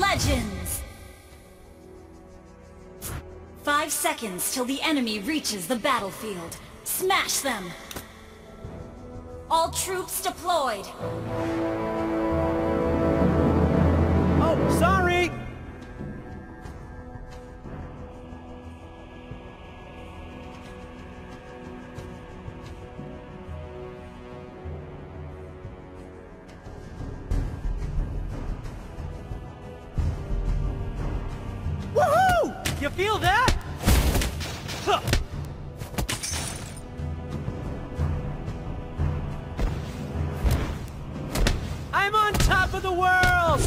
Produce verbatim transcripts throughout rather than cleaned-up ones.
Legends! Five seconds till the enemy reaches the battlefield. Smash them! All troops deployed! Oh, sorry! Woohoo! You feel that? Huh. I'm on top of the world!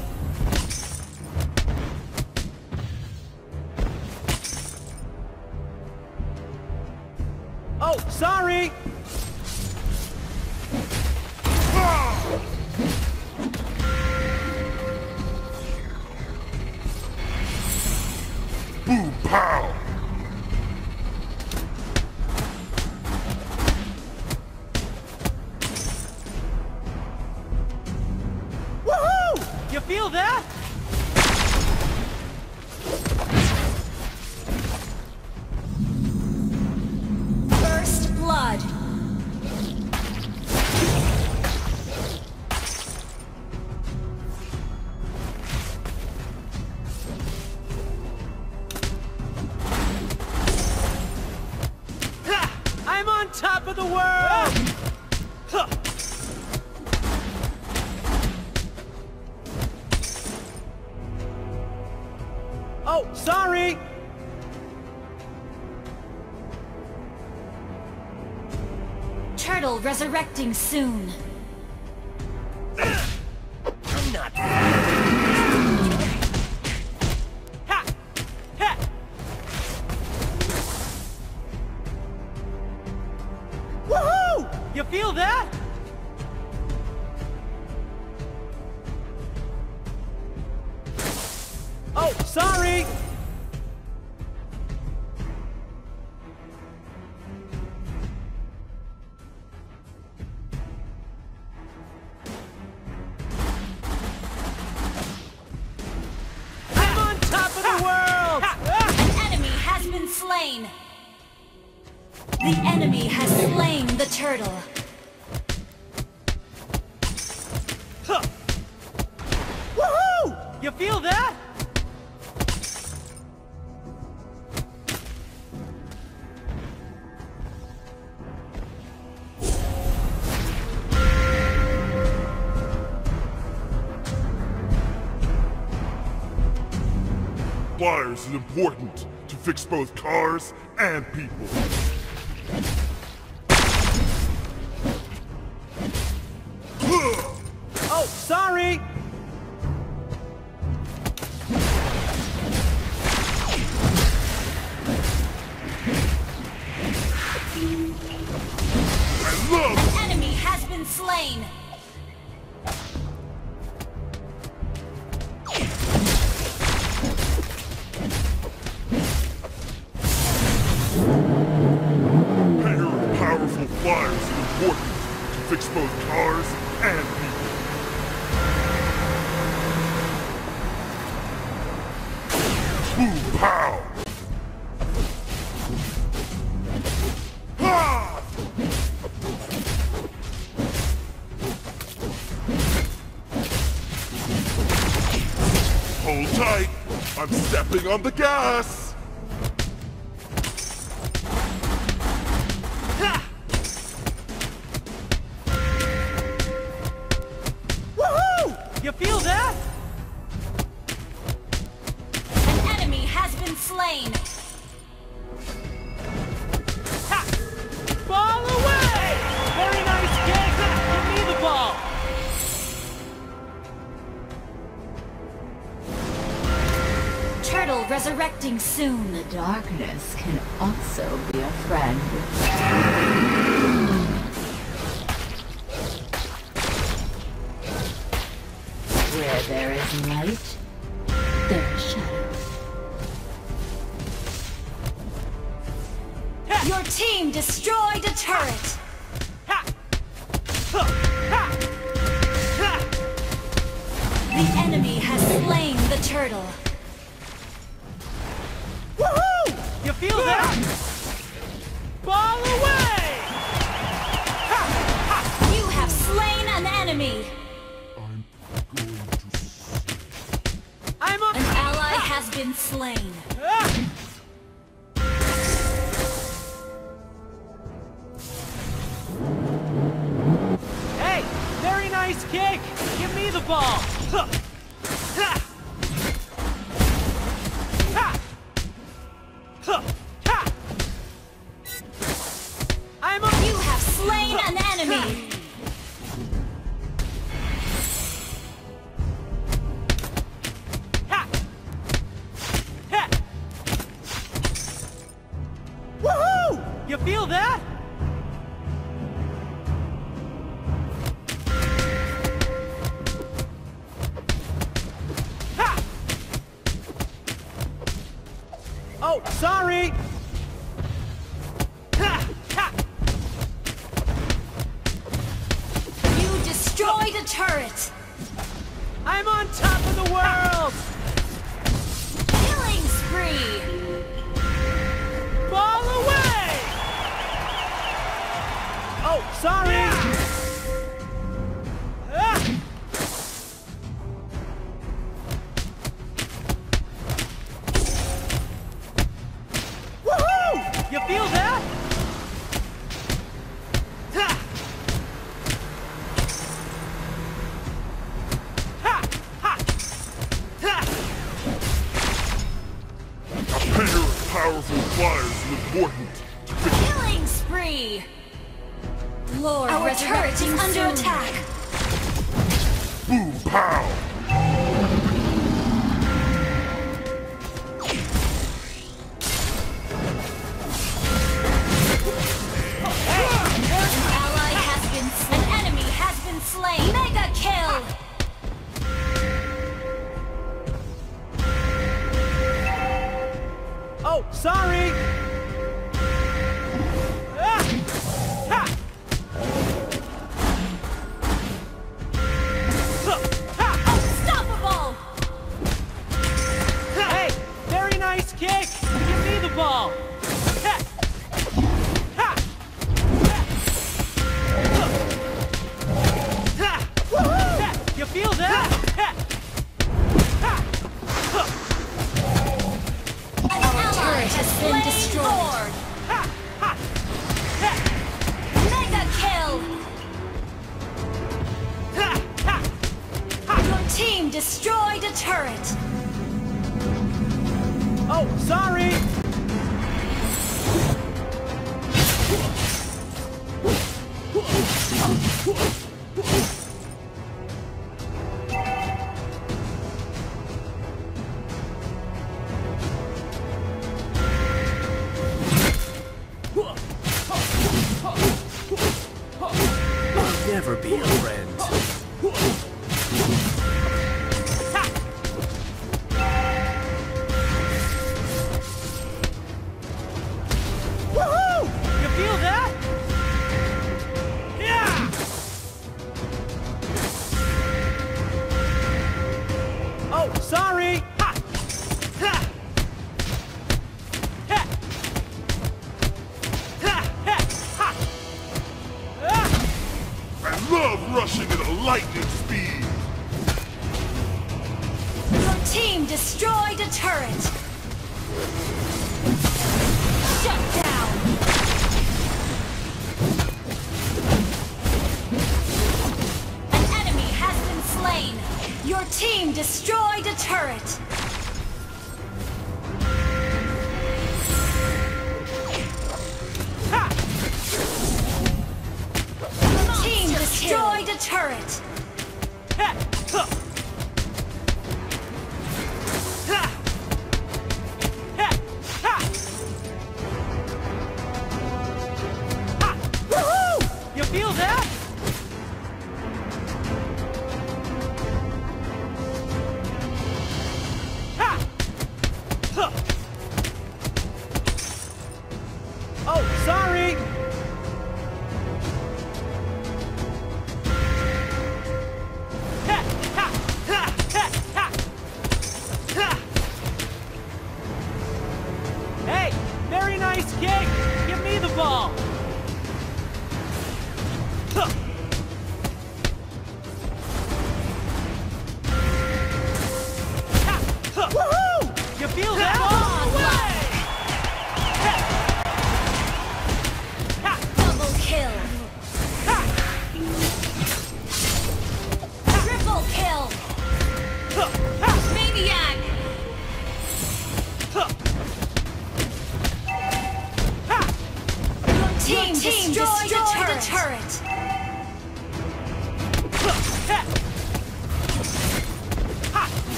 Oh, sorry! Boom, pow! Woohoo! You feel that? First blood! Ha! I'm on top of the world! Huh. Oh, sorry! Turtle resurrecting soon. I'm not. Ha! Ha! Woohoo! You feel that? Oh, sorry! I'm on top of the world! An enemy has been slain! The enemy has slain the turtle. Huh. Woohoo! You feel that? Flyers is important to fix both cars and people. Oh, sorry! I love An enemy has been slain! pair of powerful flyers is important to fix both cars and people. Boom, pow! Ha! Hold tight! I'm stepping on the gas! Woohoo! You feel that? An enemy has been slain! Ha! Ball away! Very nice kick! Give me the ball! Turtle resurrecting soon. The darkness can also be a friend. Where there is light, there is shadows. Your team destroyed a turret! Ha! Ha! Ha! Ha! The enemy has slain the turtle. Woohoo! You feel that? Ball away! Ha! Ha! You have slain an enemy. I'm on. An ally has been slain. Ah! Hey, very nice kick. Give me the ball. Huh. Ha! Ha! Huh. Ha! I'm on. You have slain an enemy. Ha! Ha! Woohoo! You feel that? Ha! Oh, sorry. Ha! Ha! You destroyed a turret. I'm on top of the world. Killing spree. Ball away! Oh, sorry! Ah! Woohoo! You feel that? Ha! Ha! Ha! Ha! A pair of powerful flyers is important to fix Killing spree. Lord, our turret is under attack. boom pow. An ally has been slain. An enemy has been slain. Mega kill. Oh, sorry! Ah! Ha! Huh! Ha! Unstoppable. Hey, very nice kick! Give me the ball! Ha! Ha! Ha! Huh! Ha! Woohoo! Ha! You feel that? Ha! Ha! Huh! An ally has been destroyed. Ha! Ha! Ha! Mega kill. Ha! Ha! Ha! Your team destroyed a turret. Oh, sorry! Never be a friend. Woohoo! You feel that? Yeah! Oh, sorry! Ha! Ha! Ha! Ha! Ha! Ha! Ah! I love rushing at a lightning speed. Your team destroyed a turret. Shut down. An enemy has been slain. Your team destroyed a turret. Ha! Your team destroyed a turret. Ha!